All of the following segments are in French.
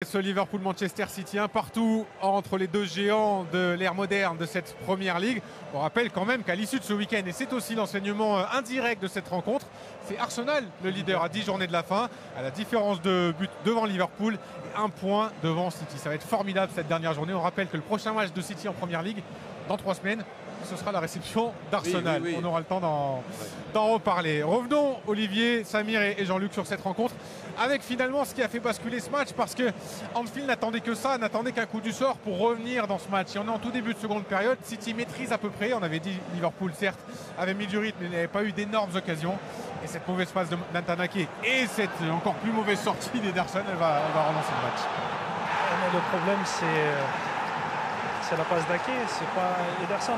ce Liverpool-Manchester City, un partout entre les deux géants de l'ère moderne de cette première ligue. On rappelle quand même qu'à l'issue de ce week-end, et c'est aussi l'enseignement indirect de cette rencontre, c'est Arsenal le leader à 10 journées de la fin, à la différence de but devant Liverpool et un point devant City. Ça va être formidable cette dernière journée. On rappelle que le prochain match de City en première ligue, dans 3 semaines, ce sera la réception d'Arsenal. On aura le temps d'en reparler. Revenons, Olivier, Samir et Jean-Luc, sur cette rencontre, avec finalement ce qui a fait basculer ce match, parce que Anfield n'attendait que ça, n'attendait qu'un coup du sort pour revenir dans ce match. Et on est en tout début de seconde période. City maîtrise à peu près. On avait dit Liverpool, certes, avait mis du rythme, mais n'avait pas eu d'énormes occasions. Et cette mauvaise passe de Ntanake et cette encore plus mauvaise sortie d'Ederson, elle va relancer le match. Mais le problème, c'est la passe d'Ake, c'est pas Ederson.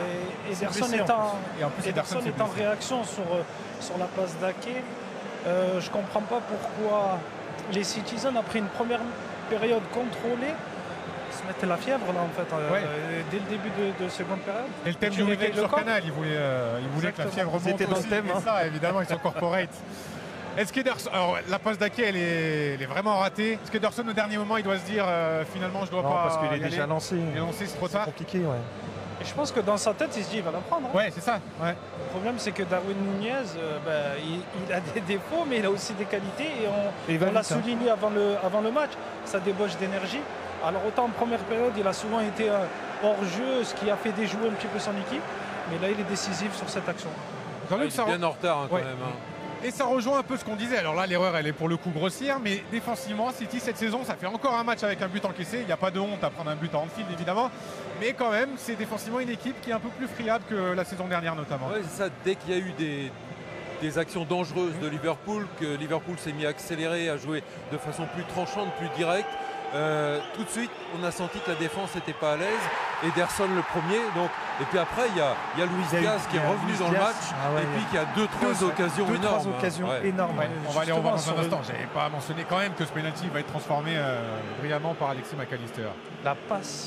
Ederson est en réaction sur la passe d'Ake. Je comprends pas pourquoi les Citizens, après une première période contrôlée, se mettaient la fièvre là en fait, dès le début de seconde période. Et le thème du week-end sur Canal, il voulait que la fièvre remonte. C'était dans le thème. Ça, évidemment, ils sont corporate. Est-ce qu'Ederson, alors la passe d'Ake, elle est vraiment ratée. Est-ce qu'Ederson au dernier moment, il doit se dire finalement je dois pas. Parce qu'il est déjà lancé. Il est lancé, c'est trop tard. C'est compliqué, ouais. Et je pense que dans sa tête, il se dit il va la prendre. Ouais, c'est ça. Ouais. Le problème, c'est que Darwin Nunez, il a des défauts, mais il a aussi des qualités. Et on l'a souligné avant le match, sa débauche d'énergie. Alors autant en première période, il a souvent été hors jeu, ce qui a fait déjouer un petit peu son équipe. Mais là, il est décisif sur cette action. Il est bien en retard quand même. Et ça rejoint un peu ce qu'on disait. Alors là, l'erreur, elle est pour le coup grossière, mais défensivement, City, cette saison, ça fait encore un match avec un but encaissé. Il n'y a pas de honte à prendre un but à Anfield, évidemment. Mais quand même, c'est défensivement une équipe qui est un peu plus friable que la saison dernière, notamment. Oui, c'est ça. Dès qu'il y a eu des actions dangereuses de Liverpool, que Liverpool s'est mis à accélérer, à jouer de façon plus tranchante, plus directe, tout de suite, on a senti que la défense n'était pas à l'aise. Ederson le premier, donc, et puis après il y a Luis Diaz qui est revenu dans le match, et puis qui a deux trois occasions énormes. On va aller revoir dans un instant. J'avais pas mentionné quand même que ce penalty va être transformé brillamment par Alexis McAllister. La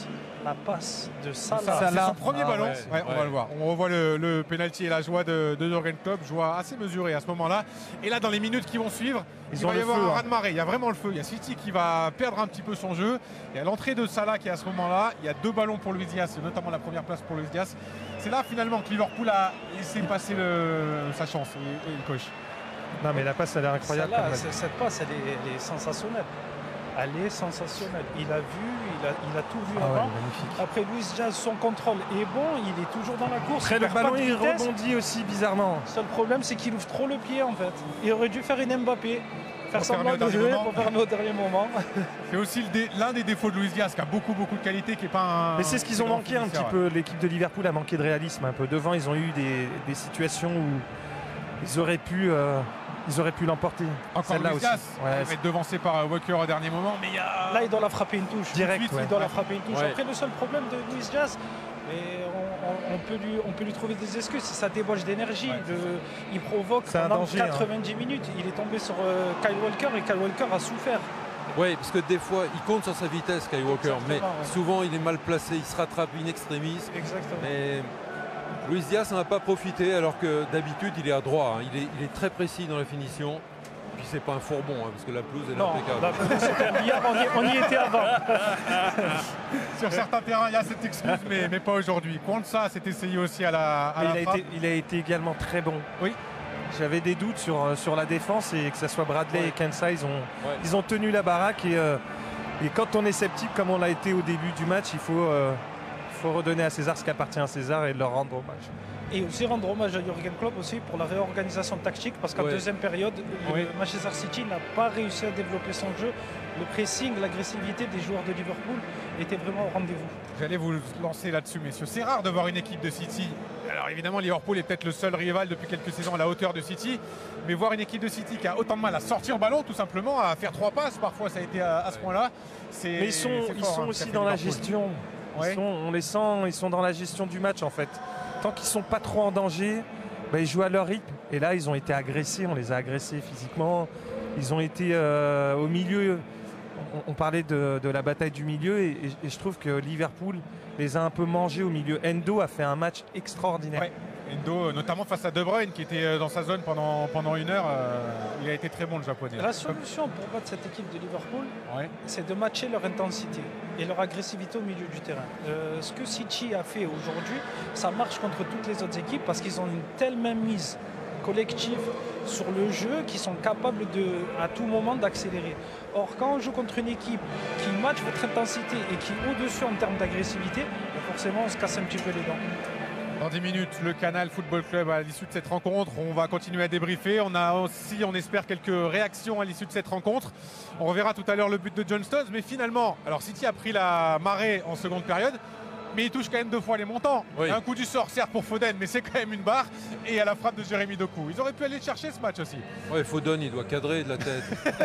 passe de Salah. C'est son premier ballon. On va le voir. On revoit le penalty et la joie de Jürgen Klopp, joie assez mesurée à ce moment-là. Et là, dans les minutes qui vont suivre, il va y avoir un raz-de-marée. Il y a vraiment le feu. Il y a City qui va perdre un petit peu son jeu. Il y a l'entrée de Salah qui est à ce moment-là. Il y a 2 ballons pour Luis Diaz, notamment la première place pour Luis Diaz. C'est là finalement que Liverpool a laissé passer sa chance et le coche. Non mais la passe, elle est incroyable. Cette passe, elle est sensationnelle. Elle est sensationnelle. Il a vu, il a tout vu avant. Ouais, après Luis Diaz, son contrôle est bon, il est toujours dans la course. Après, le ballon, il rebondit aussi bizarrement. Le seul problème, c'est qu'il ouvre trop le pied en fait. Il aurait dû faire une Mbappé. Faire semblant de jouer pour faire au dernier moment. C'est aussi l'un des défauts de Luis Diaz, qui a beaucoup de qualité, qui est pas un. Mais c'est ce qu'ils ont manqué un petit peu. L'équipe de Liverpool a manqué de réalisme un peu. Devant, ils ont eu des situations où ils auraient pu l'emporter. Encore Luis Diaz, il va être devancé par Walker au dernier moment. Mais là, il doit la frapper une touche. Direct, il doit la frapper une touche. Après, le seul problème de Luis Diaz, on peut lui trouver des excuses, c'est sa débauche d'énergie. Il provoque pendant 90 minutes. Il est tombé sur Kyle Walker et Kyle Walker a souffert. Oui, parce que des fois, il compte sur sa vitesse, Kyle Walker, mais souvent, il est mal placé, il se rattrape in extremis. Exactement. Mais Luis Diaz n'en a pas profité, alors que d'habitude, il est à droit. Il est très précis dans la finition. Puis c'est pas un fourbon, parce que la pelouse est impeccable. La pelouse c'était hier, on y était avant. Sur certains terrains, il y a cette excuse, mais pas aujourd'hui. Quansah s'est essayé aussi à la frappe. Il a été également très bon. Oui. J'avais des doutes sur la défense, et que ce soit Bradley et Quansah, ils ont tenu la baraque. Et quand on est sceptique, comme on l'a été au début du match, il faut redonner à César ce qui appartient à César et leur rendre hommage. Et aussi rendre hommage à Jürgen Klopp aussi pour la réorganisation tactique, parce qu'en deuxième période, Manchester City n'a pas réussi à développer son jeu. Le pressing, l'agressivité des joueurs de Liverpool était vraiment au rendez-vous. J'allais vous lancer là-dessus, messieurs. C'est rare de voir une équipe de City. Alors évidemment, Liverpool est peut-être le seul rival depuis quelques saisons à la hauteur de City, mais voir une équipe de City qui a autant de mal à sortir le ballon, tout simplement, à faire 3 passes, parfois ça a été à ce point-là. Mais ils sont aussi dans la gestion. On les sent, ils sont dans la gestion du match en fait. Tant qu'ils ne sont pas trop en danger, ils jouent à leur rythme. Et là, ils ont été agressés, on les a agressés physiquement. Ils ont été au milieu. On parlait de la bataille du milieu, et je trouve que Liverpool les a un peu mangés au milieu. Endo a fait un match extraordinaire. Endo, notamment face à De Bruyne qui était dans sa zone pendant une heure, il a été très bon le japonais. La solution pour battre cette équipe de Liverpool, ouais, c'est de matcher leur intensité et leur agressivité au milieu du terrain. Ce que City a fait aujourd'hui, ça marche contre toutes les autres équipes parce qu'ils ont une telle mainmise collective sur le jeu qu'ils sont capables à tout moment d'accélérer. Or, quand on joue contre une équipe qui matche votre intensité et qui est au-dessus en termes d'agressivité, forcément on se casse un petit peu les dents. Dans 10 minutes, le Canal Football Club à l'issue de cette rencontre. On va continuer à débriefer. On a aussi, on espère, quelques réactions à l'issue de cette rencontre. On reverra tout à l'heure le but de John Stones. Mais finalement, alors City a pris la marée en seconde période. Mais il touche quand même 2 fois les montants. Oui. Un coup du sort, certes pour Foden, mais c'est quand même une barre. Et à la frappe de Jérémy Doku. Ils auraient pu aller chercher ce match aussi. Ouais, Foden, il doit cadrer de la tête.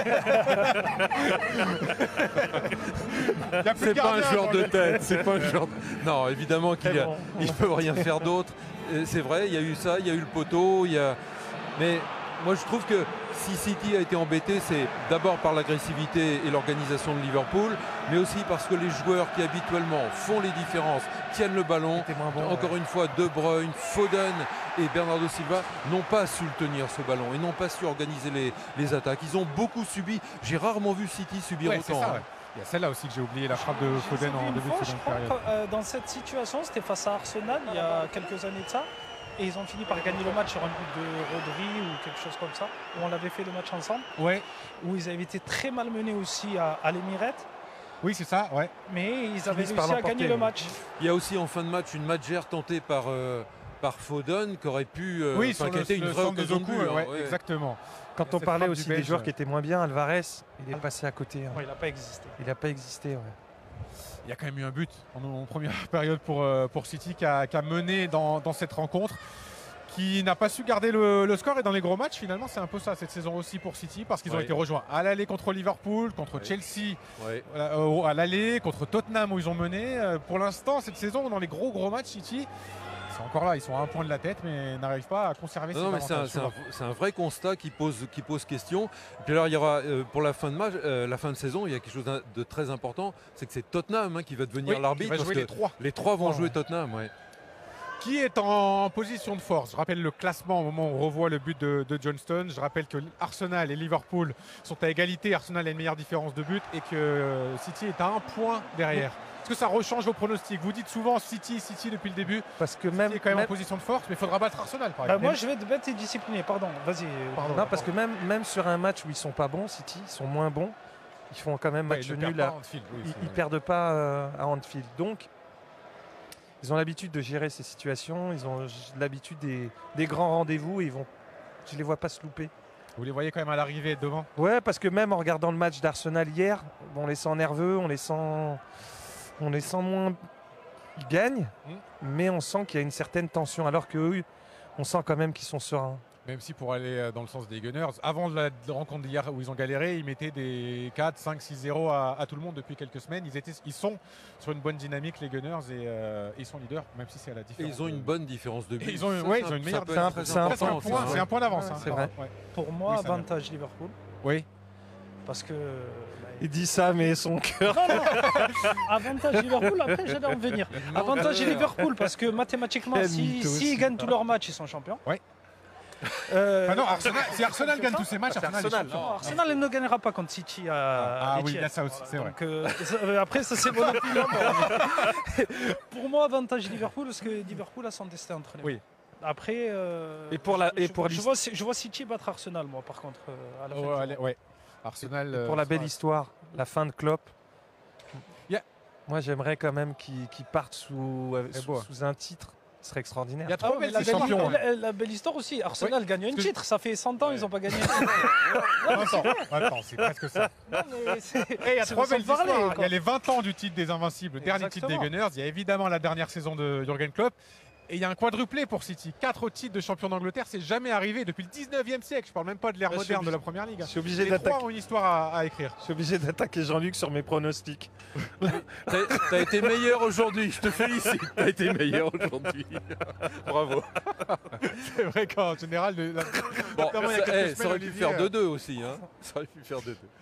C'est pas un joueur de tête. C'est pas un joueur. Non, évidemment qu'il ne peut rien faire d'autre. C'est vrai, il y a eu ça, il y a eu le poteau. Mais moi, je trouve que si City a été embêté, c'est d'abord par l'agressivité et l'organisation de Liverpool, mais aussi parce que les joueurs qui habituellement font les différences, tiennent le ballon, encore une fois, De Bruyne, Foden et Bernardo Silva n'ont pas su le tenir ce ballon et n'ont pas su organiser les attaques. Ils ont beaucoup subi. J'ai rarement vu City subir autant. Ça, ouais. Il y a celle-là aussi que j'ai oublié, la frappe de Foden en début de seconde période. Dans cette situation, c'était face à Arsenal il y a quelques années de ça. Et ils ont fini par gagner le match sur un but de Rodri ou quelque chose comme ça, où on avait fait le match ensemble. Ouais. Où ils avaient été très mal menés aussi à l'Emirates. Oui, c'est ça, ouais. Mais ils avaient réussi à gagner le match. Il y a aussi en fin de match une matchgère tentée par Foden qui aurait pu qui a été une vraie occasion de but. Exactement. Quand on parlait aussi des joueurs qui étaient moins bien, Alvarez, il est passé à côté. Ouais, il n'a pas existé. Il n'a pas existé, ouais. Il y a quand même eu un but en première période pour City qui a mené dans cette rencontre, qui n'a pas su garder le score. Et dans les gros matchs, finalement, c'est un peu ça cette saison aussi pour City, parce qu'ils ont été rejoints à l'aller contre Liverpool, contre Chelsea, à l'aller, contre Tottenham où ils ont mené. Pour l'instant, cette saison, dans les gros matchs, City, ils sont encore là, ils sont à un point de la tête, mais n'arrivent pas à conserver ces avantages. C'est un vrai constat qui pose question. Et puis alors, il y aura pour la fin de match, la fin de saison, il y a quelque chose de très important, c'est que c'est Tottenham qui va devenir l'arbitre, parce que les trois vont jouer Tottenham. Qui est en position de force. Je rappelle le classement au moment où on revoit le but de John Stones. Je rappelle que Arsenal et Liverpool sont à égalité. Arsenal a une meilleure différence de but et que City est à 1 point derrière. Est-ce que ça rechange vos pronostics? Vous dites souvent City depuis le début. Parce que City est quand même en position de force, mais il faudra battre Arsenal par exemple. Moi je vais être bête et discipliné, pardon. Vas-y. Non, parce que même sur un match où ils sont pas bons, City, ils sont moins bons, ils font quand même match nul. Ils perdent pas à Anfield. Donc ils ont l'habitude de gérer ces situations, ils ont l'habitude des grands rendez-vous et je les vois pas se louper. Vous les voyez quand même à l'arrivée devant? Ouais, parce que même en regardant le match d'Arsenal hier, on les sent nerveux, on les sent moins. Ils gagnent, mais on sent qu'il y a une certaine tension, alors qu'eux, on sent quand même qu'ils sont sereins. Même si pour aller dans le sens des Gunners, avant la rencontre d'hier où ils ont galéré, ils mettaient des 4, 5, 6-0 à tout le monde depuis quelques semaines. Ils sont sur une bonne dynamique, les Gunners, et ils sont leaders, même si c'est à la différence. Et ils ont une bonne différence de but. Ils ont une meilleure différence. C'est un point d'avance. C'est vrai. Pour moi, avantage Liverpool. Oui. Parce que... il dit ça, mais son cœur... Non. Avantage Liverpool, après j'allais en venir. Avantage Liverpool, parce que mathématiquement, s'ils gagnent tous leurs matchs, ils sont champions. Oui. Non, si Arsenal gagne tous ses matchs, Arsenal ne gagnera pas contre City. Oui, il y a ça aussi, c'est vrai. Après, ça c'est mon opinion. Pour moi, avantage Liverpool, parce que Liverpool a son destin entre les mains. Oui. Après, je vois City battre Arsenal, moi, par contre, à la fin. Ouais. Arsenal. Pour la belle histoire, la fin de Klopp. Moi, j'aimerais quand même qu'ils partent sous un titre. Ce serait extraordinaire. Il y a trop belles champions. La belle histoire aussi. Arsenal gagne un titre. Ça fait 100 ans, ils n'ont pas gagné. Attends, c'est presque ça. Il y a trop belles histoires. Il y a les 20 ans du titre des Invincibles, le dernier titre des Gunners. Il y a évidemment la dernière saison de Jürgen Klopp. Et il y a un quadruplé pour City. 4 titres de champion d'Angleterre, c'est jamais arrivé depuis le 19e siècle. Je parle même pas de l'ère moderne de la Première Ligue. Je suis obligé d'attaquer. Les 3 ont une histoire à écrire. Je suis obligé d'attaquer Jean-Luc sur mes pronostics. T'as été meilleur aujourd'hui, je te félicite. T'as été meilleur aujourd'hui. Bravo. C'est vrai qu'en général, ça aurait pu faire 2-2 aussi. Ça aurait pu faire 2-2.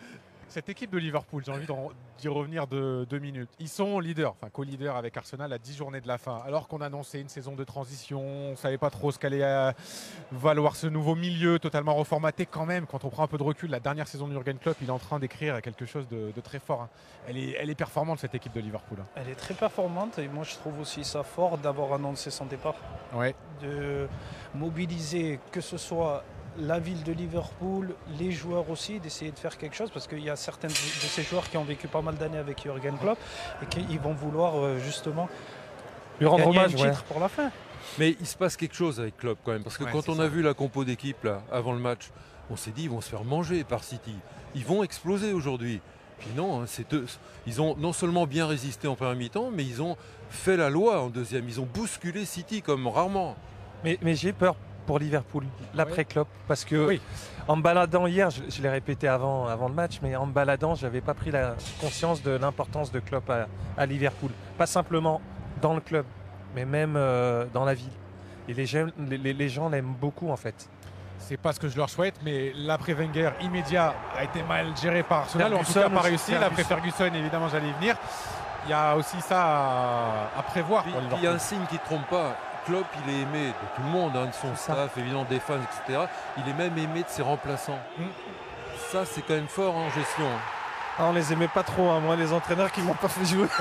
Cette équipe de Liverpool, j'ai envie d'y revenir de 2 minutes. Ils sont leaders, enfin co-leaders avec Arsenal à 10 journées de la fin. Alors qu'on annonçait une saison de transition, on ne savait pas trop ce qu'allait valoir ce nouveau milieu totalement reformaté. Quand même, quand on prend un peu de recul, la dernière saison de Jürgen Klopp, il est en train d'écrire quelque chose de très fort. Hein. Elle est performante, cette équipe de Liverpool. Hein. Elle est très performante et moi je trouve aussi ça fort d'avoir annoncé son départ. Ouais. De mobiliser que ce soit la ville de Liverpool, les joueurs aussi, d'essayer de faire quelque chose parce qu'il y a certains de ces joueurs qui ont vécu pas mal d'années avec Jürgen Klopp et qu'ils vont vouloir justement lui rendre gagner hommage un titre pour la fin. Mais il se passe quelque chose avec Klopp quand même, parce que quand on a vu la compo d'équipe là avant le match, on s'est dit ils vont se faire manger par City. Ils vont exploser aujourd'hui. Puis non, hein, ils ont non seulement bien résisté en première mi-temps, mais ils ont fait la loi en deuxième. Ils ont bousculé City comme rarement. Mais j'ai peur pour Liverpool, l'après-Klopp, parce que en me baladant hier, je l'ai répété avant le match, mais en me baladant, je n'avais pas pris la conscience de l'importance de Klopp à Liverpool. Pas simplement dans le club, mais même dans la ville. Et les gens l'aiment beaucoup en fait. C'est pas ce que je leur souhaite, mais l'après-Wenger immédiat a été mal géré par Arsenal, en tout cas pas réussi. L'après-Ferguson, évidemment, j'allais y venir. Il y a aussi ça à prévoir pour Liverpool. Il y a un signe qui ne trompe pas. Klopp, il est aimé de tout le monde, hein, de son staff, évidemment des fans, etc. Il est même aimé de ses remplaçants. Ça, c'est quand même fort en gestion. Ah, on les aimait pas trop, hein, moi, les entraîneurs qui m'ont pas fait jouer.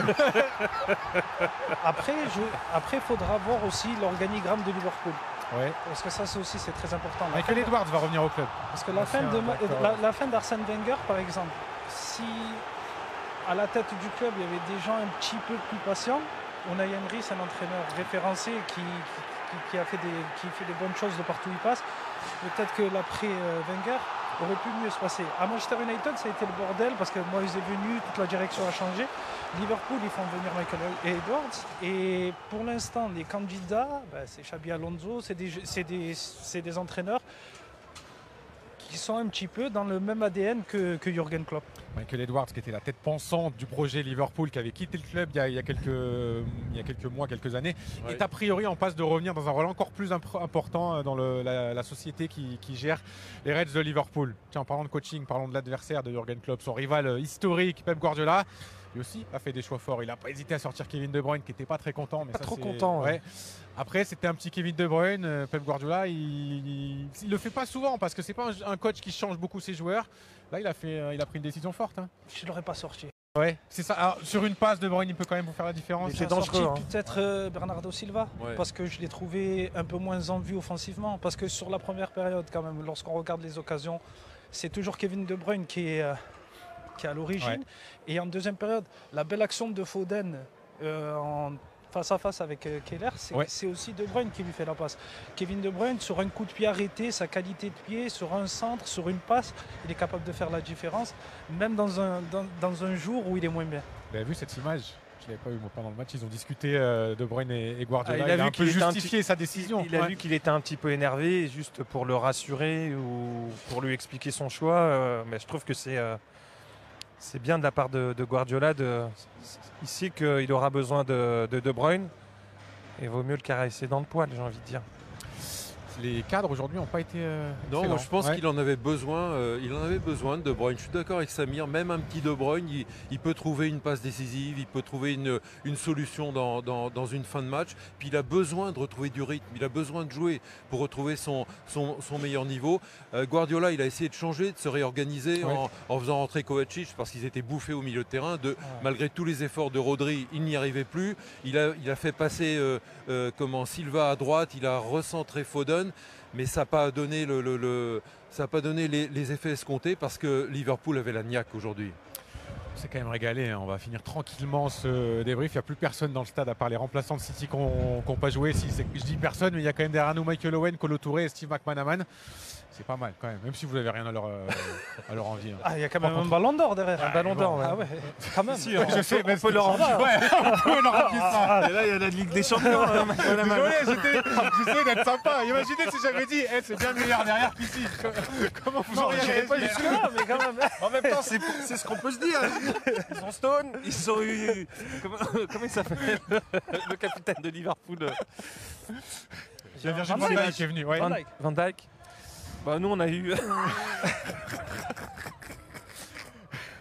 Après, il faudra voir aussi l'organigramme de Liverpool. Ouais. Parce que ça aussi c'est très important. Michael Edwards va revenir au club. Parce que la fin d'Arsène Wenger, par exemple, si à la tête du club il y avait des gens un petit peu plus patients, Unai Emery, c'est un entraîneur référencé qui fait des bonnes choses de partout où il passe. Peut-être que l'après-Wenger aurait pu mieux se passer. À Manchester United, ça a été le bordel parce que Moyes est venu, toute la direction a changé. Liverpool, ils font venir Michael Edwards. Et pour l'instant, les candidats, c'est Xabi Alonso, c'est des entraîneurs qui sont un petit peu dans le même ADN que Jürgen Klopp. Michael Edwards, qui était la tête pensante du projet Liverpool, qui avait quitté le club il y a quelques mois, quelques années, est a priori en passe de revenir dans un rôle encore plus important dans la société qui gère les Reds de Liverpool. Tiens, en parlant de coaching, parlons de l'adversaire de Jürgen Klopp, son rival historique, Pep Guardiola. Lui aussi a fait des choix forts. Il n'a pas hésité à sortir Kevin De Bruyne, qui n'était pas très content. Mais pas trop content. Ouais. Après, c'était un petit Kevin De Bruyne. Pep Guardiola, il le fait pas souvent parce que c'est pas un coach qui change beaucoup ses joueurs. Là, il a pris une décision forte. Hein. Je ne l'aurais pas sorti. Ouais, c'est ça. Alors, sur une passe, De Bruyne, il peut quand même vous faire la différence. C'est dangereux. Peut-être Bernardo Silva, parce que je l'ai trouvé un peu moins en vue offensivement. Parce que sur la première période, quand même, lorsqu'on regarde les occasions, c'est toujours Kevin De Bruyne qui est à l'origine. Et en deuxième période, la belle action de Foden en face à face avec Keller, c'est aussi De Bruyne qui lui fait la passe. Kevin De Bruyne, sur un coup de pied arrêté, sa qualité de pied, sur un centre, sur une passe, il est capable de faire la différence, même dans un jour où il est moins bien. Vous avez vu cette image? Je ne l'avais pas eu pendant le match. Ils ont discuté De Bruyne et Guardiola. Il a un peu justifié sa décision. Il a vu qu'il était un petit peu énervé, juste pour le rassurer ou pour lui expliquer son choix. Mais je trouve que c'est bien de la part de Guardiola ici qu'il aura besoin de Bruyne. Et il vaut mieux le caresser dans le poil, j'ai envie de dire. Les cadres aujourd'hui n'ont pas été. Non, moi, je pense qu'il en avait besoin. Il en avait besoin de De Bruyne. Je suis d'accord avec Samir. Même un petit De Bruyne, il peut trouver une passe décisive, il peut trouver une solution dans une fin de match. Puis il a besoin de retrouver du rythme. Il a besoin de jouer pour retrouver son meilleur niveau. Guardiola, il a essayé de changer, de se réorganiser en faisant rentrer Kovacic parce qu'ils étaient bouffés au milieu de terrain. Malgré tous les efforts de Rodri, il n'y arrivait plus. Il a fait passer Silva à droite. Il a recentré Foden. Mais ça n'a pas donné, les effets escomptés parce que Liverpool avait la niaque aujourd'hui. C'est quand même régalé, hein. On va finir tranquillement ce débrief. Il n'y a plus personne dans le stade à part les remplaçants de City qui n'ont pas joué. Je dis personne, mais il y a quand même derrière nous Michael Owen, Kolo Touré et Steve McManaman. C'est pas mal quand même si vous n'avez rien à leur envier. Ah, il y a quand même un ballon d'or derrière. Un ballon d'or, Ah ouais, quand même. Si, je sais, on peut leur envier. On peut leur envier ça. Et là, il y a la Ligue des Champions. Désolé, j'essaie d'être sympa. Imaginez si j'avais dit c'est bien meilleur derrière qu'ici. Comment vous en réagirez pas jusque-là, mais quand même. En même temps, c'est ce qu'on peut se dire. Ils ont Stone, ils ont eu. Comment il s'appelle le capitaine de Liverpool? Virgil van Dijk qui est venu. Van Dijk. Nous on a eu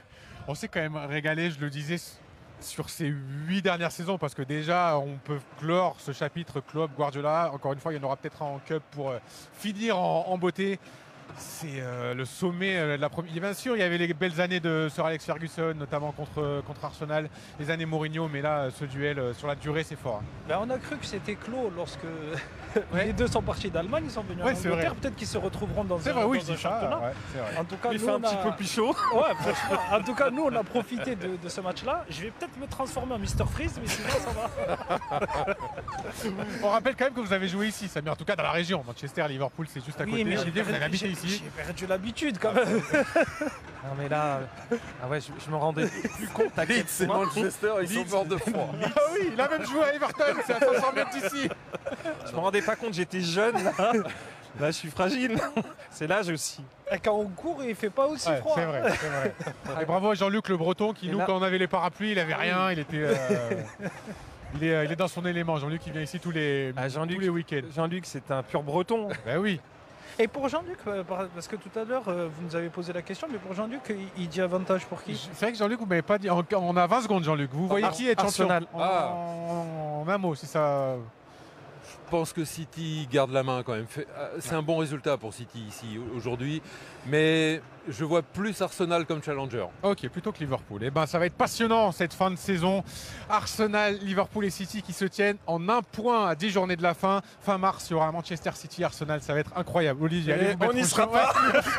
On s'est quand même régalé, je le disais, sur ces 8 dernières saisons, parce que déjà, on peut clore ce chapitre Klopp, Guardiola. Encore une fois, il y en aura peut-être un en Cup pour finir en beauté. C'est le sommet de la première. Bien sûr, il y avait les belles années de Sir Alex Ferguson, notamment contre Arsenal, les années Mourinho, mais là, ce duel sur la durée, c'est fort. Ben, on a cru que c'était clos lorsque les deux sont partis d'Allemagne, ils sont venus en Angleterre. Peut-être qu'ils se retrouveront dans un championnat. En tout cas, il fait un petit peu pichot. Ouais, franchement. En tout cas, nous, on a profité de ce match-là. Je vais peut-être me transformer en Mr Freeze, mais sinon, ça va. On rappelle quand même que vous avez joué ici, Samir, en tout cas dans la région. Manchester, Liverpool, c'est juste à côté. Mais vous avez habité ici. J'ai perdu l'habitude quand même. Non mais là, je me rendais plus compte à quel c'est point Manchester, ils sont morts de froid. Ah oui, il a même joué à Everton, c'est à 500 mètres d'ici. Je me rendais pas compte, j'étais jeune. Là, je suis fragile. C'est l'âge aussi. Et quand on court, il fait pas aussi froid. C'est vrai. Et bravo à Jean-Luc Le Breton qui, quand on avait les parapluies, il avait rien, il était... Il est dans son élément. Jean-Luc, il vient ici tous les week-ends. Jean-Luc, c'est un pur breton. Ben oui. Et pour Jean-Luc, parce que tout à l'heure, vous nous avez posé la question, mais pour Jean-Luc, il dit avantage pour qui? C'est vrai que Jean-Luc, vous ne m'avez pas dit. On a 20 secondes, Jean-Luc. Vous voyez qui est champion? En un mot, si ça... Je pense que City garde la main quand même. C'est un bon résultat pour City ici aujourd'hui, mais je vois plus Arsenal comme challenger. Ok, plutôt que Liverpool. Eh ben, ça va être passionnant cette fin de saison. Arsenal, Liverpool et City qui se tiennent en un point à 10 journées de la fin. Fin mars, il y aura Manchester City, Arsenal. Ça va être incroyable. Olivier, allez, on n'y sera pas.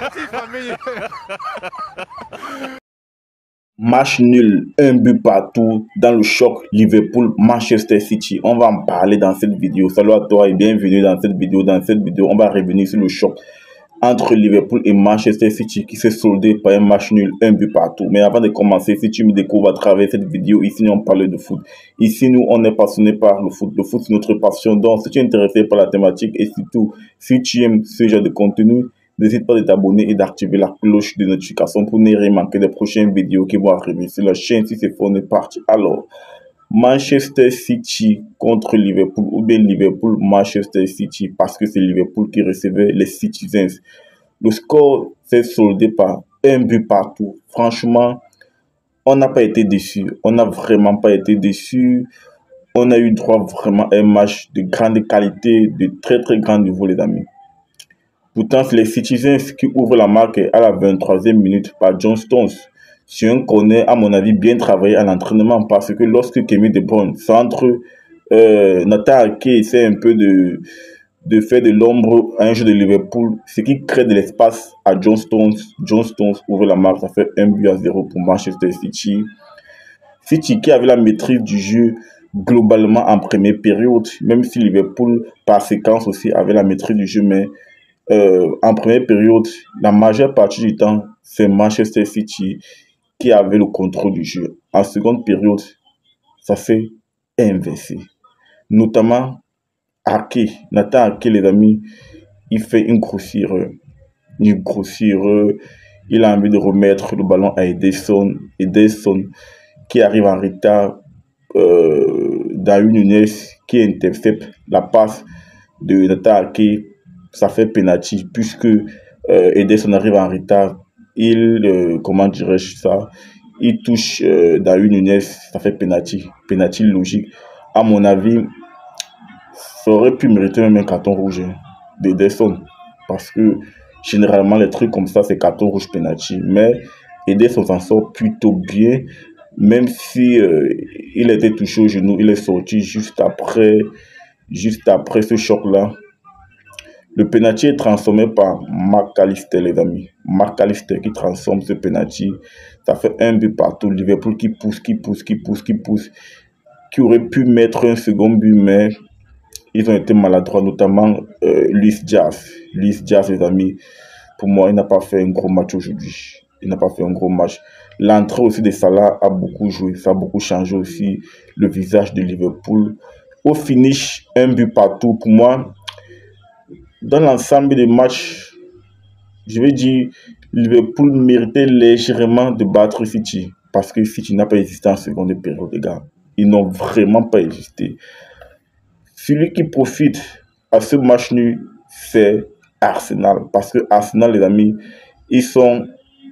Match nul, un but partout dans le choc Liverpool-Manchester City. On va en parler dans cette vidéo. Salut à toi et bienvenue dans cette vidéo. Dans cette vidéo, on va revenir sur le choc entre Liverpool et Manchester City qui s'est soldé par un match nul, un but partout. Mais avant de commencer, si tu me découvres à travers cette vidéo, ici nous on parle de foot. Ici nous on est passionné par le foot. Le foot c'est notre passion. Donc si tu es intéressé par la thématique et surtout si tu aimes ce genre de contenu, n'hésite pas de t'abonner et d'activer la cloche de notification pour ne rien manquer des prochaines vidéos qui vont arriver sur la chaîne si c'est fort, on est parti. Alors, Manchester City contre Liverpool ou bien Liverpool Manchester City parce que c'est Liverpool qui recevait les Citizens. Le score s'est soldé par un but partout. Franchement, on n'a pas été déçus. On n'a vraiment pas été déçus. On a eu droit vraiment à un match de grande qualité, de très très grand niveau les amis. Pourtant, c'est les Citizens qui ouvrent la marque à la 23e minute par John Stones. Si on connaît, à mon avis, bien travaillé à l'entraînement parce que lorsque Kevin De Bruyne centre, Nathan Ake essaie un peu de faire de l'ombre à un jeu de Liverpool, ce qui crée de l'espace à John Stones. John Stones ouvre la marque, ça fait 1-0 pour Manchester City. City qui avait la maîtrise du jeu globalement en première période, même si Liverpool, par séquence aussi, avait la maîtrise du jeu, mais en première période, la majeure partie du temps, c'est Manchester City qui avait le contrôle du jeu. En seconde période, ça s'est inversé. Notamment, Nathan Ake, les amis, il fait une grosse erreur. Il a envie de remettre le ballon à Ederson. Ederson qui arrive en retard. Darwin Núñez qui intercepte la passe de Nathan Ake. Ça fait penalty puisque Ederson arrive en retard. Comment dirais-je ça? Il touche Darwin Núñez, ça fait penalty logique. À mon avis, ça aurait pu mériter même un carton rouge d'Ederson parce que généralement les trucs comme ça c'est carton rouge penalty. Mais Ederson s'en sort plutôt bien, même si il était touché au genou, il est sorti juste après ce choc-là. Le penalty est transformé par McAllister, les amis. McAllister qui transforme ce penalty. Ça fait un but partout. Liverpool qui pousse. Qui aurait pu mettre un second but, mais ils ont été maladroits, notamment Luis Diaz. Luis Diaz, les amis, pour moi, il n'a pas fait un gros match aujourd'hui. L'entrée aussi de Salah a beaucoup joué. Ça a beaucoup changé aussi le visage de Liverpool. Au finish, un but partout. Pour moi, dans l'ensemble des matchs, je vais dire, Liverpool méritait légèrement de battre City. Parce que City n'a pas existé en seconde période, les gars. Ils n'ont vraiment pas existé. Celui qui profite à ce match nul, c'est Arsenal. Parce que Arsenal, les amis, ils sont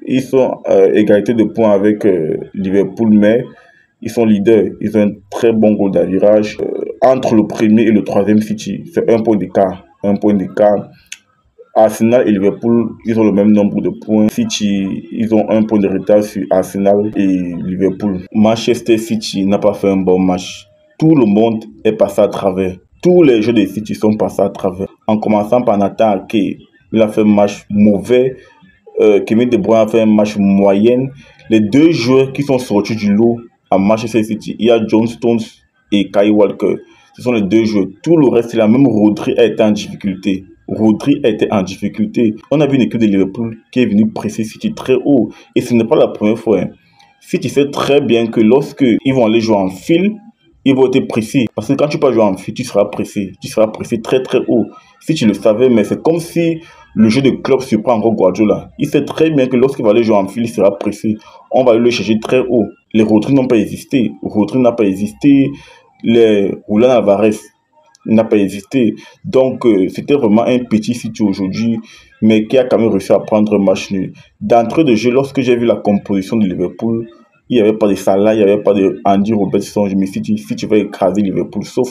ils sont égalité de points avec Liverpool, mais ils sont leaders. Ils ont un très bon goal d'avirage. Entre le premier et le troisième City, c'est 1 point d'écart. 1 point d'écart. Arsenal et Liverpool, ils ont le même nombre de points. City, ils ont 1 point de retard sur Arsenal et Liverpool. Manchester City n'a pas fait un bon match. Tout le monde est passé à travers. Tous les jeux de City sont passés à travers. En commençant par Nathan Ake, il a fait un match mauvais. Kevin De Bruyne a fait un match moyen. Les deux joueurs qui sont sortis du lot à Manchester City, il y a John Stones et Kyle Walker. Ce sont les deux joueurs. Tout le reste, c'est la même. Rodri a été en difficulté. Rodri a été en difficulté. On a vu une équipe de Liverpool qui est venue presser City très haut. Et ce n'est pas la première fois. City sait très bien que lorsqu'ils vont aller jouer en file, ils vont être pressés. Parce que quand tu peux jouer en file, tu seras pressé. Tu seras pressé très très haut. Si tu le savais, mais c'est comme si le jeu de Klopp surprend encore Guardiola. Il sait très bien que lorsqu'il va aller jouer en file, il sera pressé. On va aller le chercher très haut. Les Rodri n'ont pas existé. Rodri n'a pas existé. Les Julian Alvarez n'a pas hésité. Donc, c'était vraiment un petit City aujourd'hui, mais qui a quand même réussi à prendre un match nul. D'entrée de jeu, lorsque j'ai vu la composition de Liverpool, il n'y avait pas de Salah, il n'y avait pas de Andy Robertson. Je me suis dit, si tu vas écraser Liverpool, sauf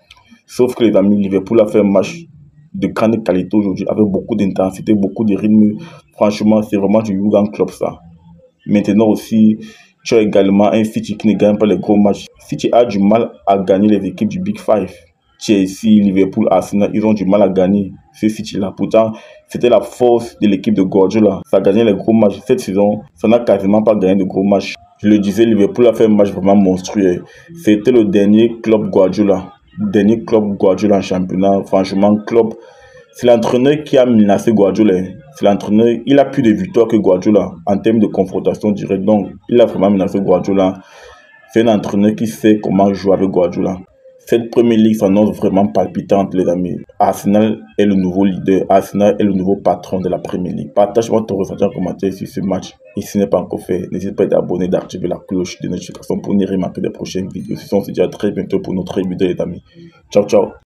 que les amis, Liverpool a fait un match de grande qualité aujourd'hui, avec beaucoup d'intensité, beaucoup de rythme. Franchement, c'est vraiment du Jürgen Klopp ça. Maintenant aussi, tu as également un City qui ne gagne pas les gros matchs. City a du mal à gagner les équipes du Big Five. Chelsea, Liverpool, Arsenal, ils ont du mal à gagner ce City-là. Pourtant, c'était la force de l'équipe de Guardiola. Ça a gagné les gros matchs. Cette saison, ça n'a quasiment pas gagné de gros matchs. Je le disais, Liverpool a fait un match vraiment monstrueux. C'était le dernier club Guardiola. Dernier club Guardiola en championnat. Franchement, Klopp, c'est l'entraîneur qui a menacé Guardiola. C'est l'entraîneur, il a plus de victoires que Guardiola en termes de confrontation directe. Donc, il a vraiment menacé Guardiola. C'est un entraîneur qui sait comment jouer avec Guardiola. Cette première ligue s'annonce vraiment palpitante, les amis. Arsenal est le nouveau leader. Arsenal est le nouveau patron de la première ligue. Partage votre ressenti en commentaire sur ce match. Et si ce n'est pas encore fait, n'hésitez pas à t'abonner, d'activer la cloche de notification pour ne rien manquer des prochaines vidéos. Sinon, on se dit à très bientôt pour notre vidéo, les amis. Ciao, ciao.